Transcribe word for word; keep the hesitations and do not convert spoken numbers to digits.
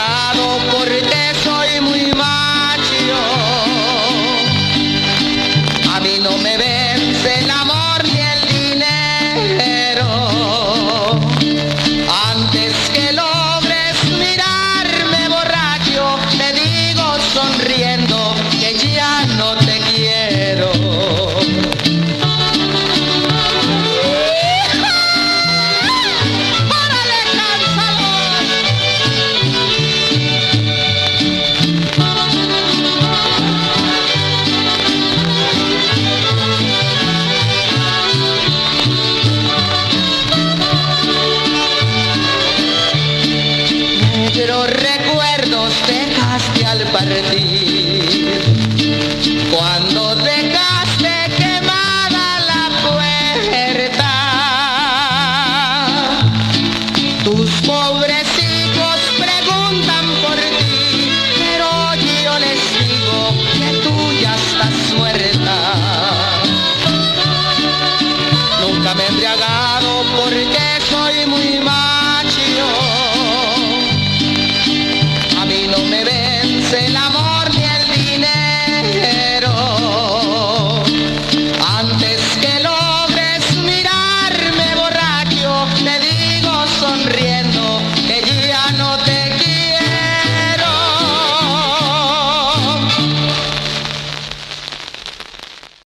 casado porque soy muy macho. A mí no me vence el amor ni el dinero. Antes que logres mirarme borracho, te digo sonriendo que ya no te quiero. Pero recuerdos dejaste al partir.